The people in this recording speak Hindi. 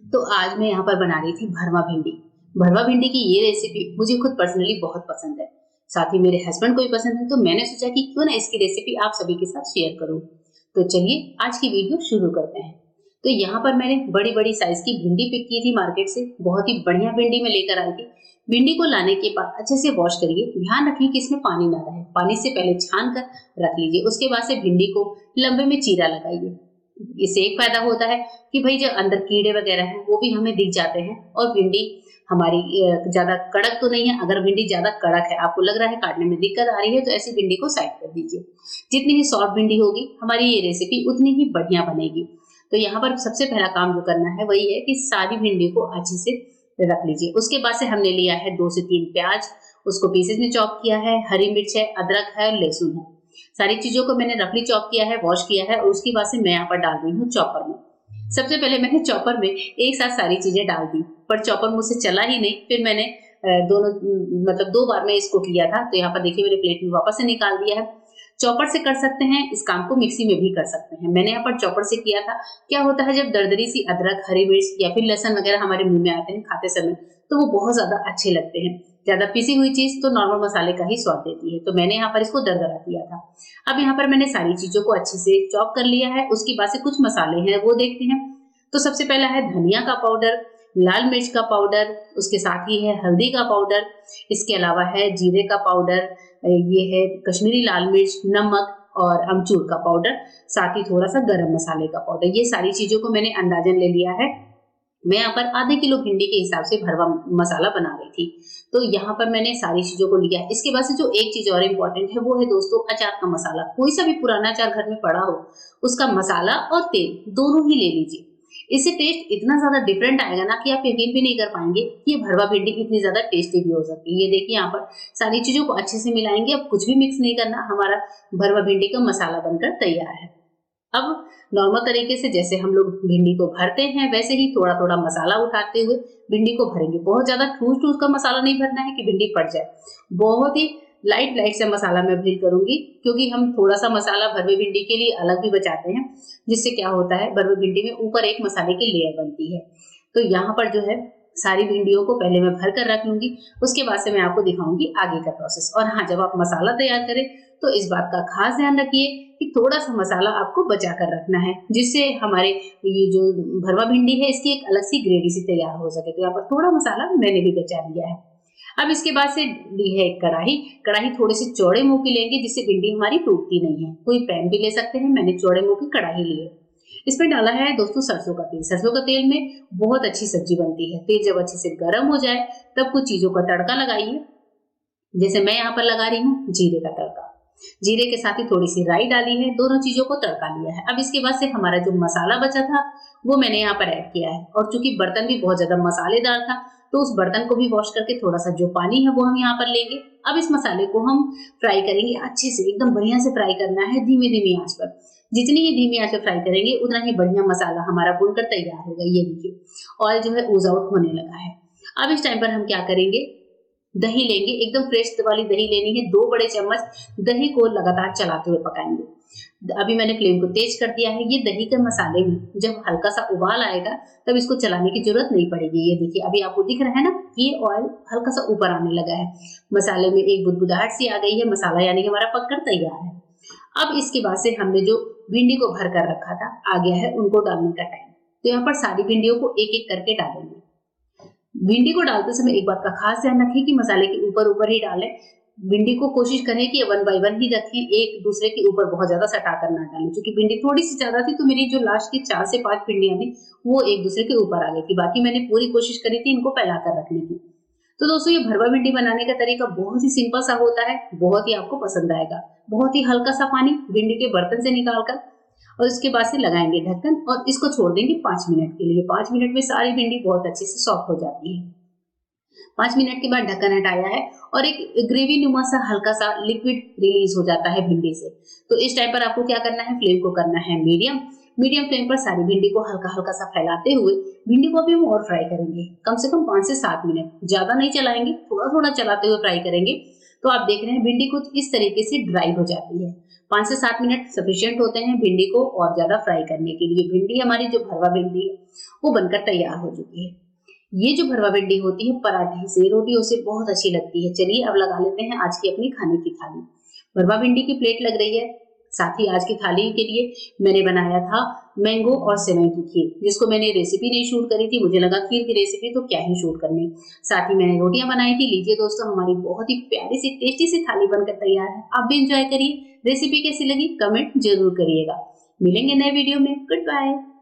तो आज मैं यहाँ पर बना रही थी भरवा भिंडी। भरवा भिंडी की ये रेसिपी मुझे खुद पर्सनली बहुत पसंद है। साथ ही मेरे हस्बैंड को भी पसंद है, तो मैंने सोचा कि क्यों ना इसकी रेसिपी आप सभी के साथ शेयर करूं। तो चलिए आज की वीडियो शुरू करते हैं। तो यहाँ पर मैंने बड़ी बड़ी साइज की भिंडी पिक की थी मार्केट से। बहुत ही बढ़िया भिंडी में लेकर आई थी। भिंडी को लाने के बाद अच्छे से वॉश करिए। ध्यान रखिए कि इसमें पानी ना रहे। पानी से पहले छान कर रख लीजिए। उसके बाद से भिंडी को लंबे में चीरा लगाइए। इससे एक फायदा होता है कि भाई जो अंदर कीड़े वगैरह हैं वो भी हमें दिख जाते हैं और भिंडी हमारी ज्यादा कड़क तो नहीं है। अगर भिंडी ज्यादा कड़क है, आपको लग रहा है काटने में दिक्कत आ रही है, तो ऐसी भिंडी को साइड कर दीजिए। जितनी ही सॉफ्ट भिंडी होगी हमारी ये रेसिपी उतनी ही बढ़िया बनेगी। तो यहाँ पर सबसे पहला काम जो करना है वही है कि सारी भिंडी को अच्छे से रख लीजिए। उसके बाद से हमने लिया है 2 से 3 प्याज, उसको पीसेस में चॉप किया है, हरी मिर्च है, अदरक है, लहसुन है। सारी चीजों को मैंने रफली चॉप किया है, वॉश किया है और उसके बाद से मैं यहाँ पर डाल रही हूँ चॉपर में। सबसे पहले मैंने चॉपर में एक साथ सारी चीजें डाल दी, पर चॉपर मुझसे चला ही नहीं। फिर मैंने दोनों मतलब 2 बार में इसको किया था। तो यहाँ पर देखिए मैंने प्लेट में वापस से निकाल दिया है। चॉपर से कर सकते हैं इस काम को, मिक्सी में भी कर सकते हैं। मैंने यहाँ पर चॉपर से किया था। क्या होता है जब दरदरी सी अदरक, हरी मिर्च या फिर लहसुन वगैरह हमारे मुंह में आते हैं खाते समय, तो वो बहुत ज्यादा अच्छे लगते हैं। ज्यादा पिसी हुई चीज तो नॉर्मल मसाले का ही स्वाद देती है। तो मैंने यहाँ पर इसको दरदरा किया था। अब यहाँ पर मैंने सारी चीजों को अच्छे से चॉप कर लिया है। उसके बाद से कुछ मसाले हैं वो देखते हैं। तो सबसे पहला है धनिया का पाउडर, लाल मिर्च का पाउडर, उसके साथ ही है हल्दी का पाउडर, इसके अलावा है जीरे का पाउडर, ये है कश्मीरी लाल मिर्च, नमक और अमचूर का पाउडर, साथ ही थोड़ा सा गरम मसाले का पाउडर। ये सारी चीजों को मैंने अंदाजन ले लिया है। मैं यहाँ पर आधे किलो भिंडी के हिसाब से भरवा मसाला बना रही थी। तो यहाँ पर मैंने सारी चीजों को लिया है। इसके बाद से जो एक चीज और इम्पोर्टेंट है वो है दोस्तों अचार का मसाला। कोई सा भी पुराना अचार घर में पड़ा हो, उसका मसाला और तेल दोनों ही ले लीजिए। इससे टेस्ट इतना ज्यादा डिफरेंट आएगा ना कि आप यकीन भी नहीं कर पाएंगे कि ये भरवा भिंडी इतनी ज्यादा टेस्टी भी हो सकती है। ये देखिए यहाँ पर सारी चीजों को अच्छे से मिलाएंगे। अब कुछ भी मिक्स नहीं करना, हमारा भरवा भिंडी का मसाला बनकर तैयार है। अब नॉर्मल तरीके से जैसे हम लोग भिंडी को भरते हैं वैसे ही थोड़ा थोड़ा मसाला उठाते हुए भिंडी को भरेंगे। बहुत ज्यादा ठूस ठूस का मसाला नहीं भरना है कि भिंडी फट जाए। बहुत ही लाइट लाइट से मसाला मैं भर करूंगी, क्योंकि हम थोड़ा सा मसाला भरवे भिंडी के लिए अलग भी बचाते हैं, जिससे क्या होता है भरवे भिंडी में ऊपर एक मसाले की लेयर बनती है। तो यहाँ पर जो है सारी भिंडियों को पहले मैं भर कर रख लूंगी। उसके बाद से मैं आपको दिखाऊंगी आगे का प्रोसेस। और हाँ, जब आप मसाला तैयार करें तो इस बात का खास ध्यान रखिए कि थोड़ा सा मसाला आपको बचा कर रखना है, जिससे हमारे ये जो भरवा भिंडी है इसकी एक अलग सी ग्रेवी सी तैयार हो सके। तो यहाँ पर थोड़ा मसाला मैंने भी बचा लिया है। अब इसके बाद से ली है एक कढ़ाई। कढ़ाई थोड़े से चौड़े मुंह की लेंगे, जिससे भिंडी हमारी टूटती नहीं है। कोई पैन भी ले सकते हैं, मैंने चौड़े मुंह की कढ़ाई ली है। इसमें डाला है दोस्तों सरसों का तेल। सरसों का तेल में बहुत अच्छी सब्जी बनती है। तेल जब अच्छे से गर्म हो जाए तब कुछ चीजों का तड़का लगाइए। जैसे मैं यहाँ पर लगा रही हूँ जीरे का तड़का। जीरे के साथ ही थोड़ी सी राई डाली है, दोनों चीजों को तड़का लिया है। अब इसके बाद से हमारा जो मसाला बचा था वो मैंने यहाँ पर ऐड किया है। और चूंकि बर्तन भी बहुत ज्यादा मसालेदार था, तो उस बर्तन को भी वॉश करके थोड़ा सा जो पानी है वो हम यहाँ पर लेंगे। अब इस मसाले को हम फ्राई करेंगे अच्छे से, एकदम बढ़िया से फ्राई करना है धीमे धीमे आंच पर। जितनी ही धीमी आंच पर फ्राई करेंगे उतना ही बढ़िया मसाला हमारा भूनकर तैयार होगा। ये देखिए ऑयल जो है ओज आउट होने लगा है। अब इस टाइम पर हम क्या करेंगे, दही लेंगे। एकदम फ्रेश वाली दही लेनी है। 2 बड़े चम्मच दही को लगातार चलाते हुए पकाएंगे। अभी मैंने फ्लेम को तेज कर दिया है। ये दही के मसाले में जब हल्का सा उबाल आएगा तब इसको चलाने की जरूरत नहीं पड़ेगी। ये देखिए अभी आपको दिख रहा है ना, ये ऑयल हल्का सा ऊपर आने लगा है। मसाले में एक बुदबुदाहट सी आ गई है। मसाला यानी कि हमारा पककर तैयार है। अब इसके बाद से हमने जो भिंडी को भर कर रखा था आ गया है उनको डालने का टाइम। तो यहाँ पर सारी भिंडियों को एक एक करके डालेंगे। भिंडी को डालते समय एक बात का खास ध्यान रखें कि मसाले के ऊपर ऊपर ही डालें। भिंडी को कोशिश करें कि 1 बाय 1 ही रखें, एक दूसरे के ऊपर बहुत ज्यादा सटा कर ना डालें। क्योंकि भिंडी थोड़ी सी ज्यादा थी तो मेरी जो लास्ट की 4 से 5 भिंडियां थी वो एक दूसरे के ऊपर आ गई थी। बाकी मैंने पूरी कोशिश करी थी इनको फैला कर रखने की। तो दोस्तों ये भरवा भिंडी बनाने का तरीका बहुत ही सिंपल सा होता है, बहुत ही आपको पसंद आएगा। बहुत ही हल्का सा पानी भिंडी के बर्तन से निकालकर और इसके बाद से लगाएंगे ढक्कन और इसको छोड़ देंगे 5 मिनट के लिए। 5 मिनट में सारी भिंडी बहुत अच्छे से सॉफ्ट हो जाती है। 5 मिनट के बाद ढक्कन हटाया है और एक ग्रेवी नुमा सा हल्का सा लिक्विड रिलीज हो जाता है भिंडी से। तो इस टाइम पर आपको क्या करना है, फ्लेम को करना है मीडियम। मीडियम फ्लेम पर सारी भिंडी को हल्का हल्का सा फैलाते हुए भिंडी को भी हम और फ्राई करेंगे। कम से कम 5 से 7 मिनट, ज्यादा नहीं चलाएंगे, थोड़ा थोड़ा चलाते हुए फ्राई करेंगे तो आप देख रहे हैं भिंडी कुछ इस तरीके से ड्राई हो जाती है। 5 से 7 मिनट सफिशिएंट होते हैं भिंडी को और ज्यादा फ्राई करने के लिए। भिंडी हमारी जो भरवा भिंडी है वो बनकर तैयार हो चुकी है। ये जो भरवा भिंडी होती है पराठे से, रोटियों से बहुत अच्छी लगती है। चलिए अब लगा लेते हैं आज की अपनी खाने की थाली। भरवा भिंडी की प्लेट लग रही है। साथ ही आज की थाली के लिए मैंने बनाया था मैंगो और सेवई की खीर, जिसको मैंने रेसिपी नहीं शूट करी थी। मुझे लगा खीर की रेसिपी तो क्या ही शूट करनी। साथ ही मैंने रोटियां बनाई थी। लीजिए दोस्तों, हमारी बहुत ही प्यारी सी टेस्टी सी थाली बनकर तैयार है। आप भी एंजॉय करिए। रेसिपी कैसी लगी कमेंट जरूर करिएगा। मिलेंगे नए वीडियो में। Good bye.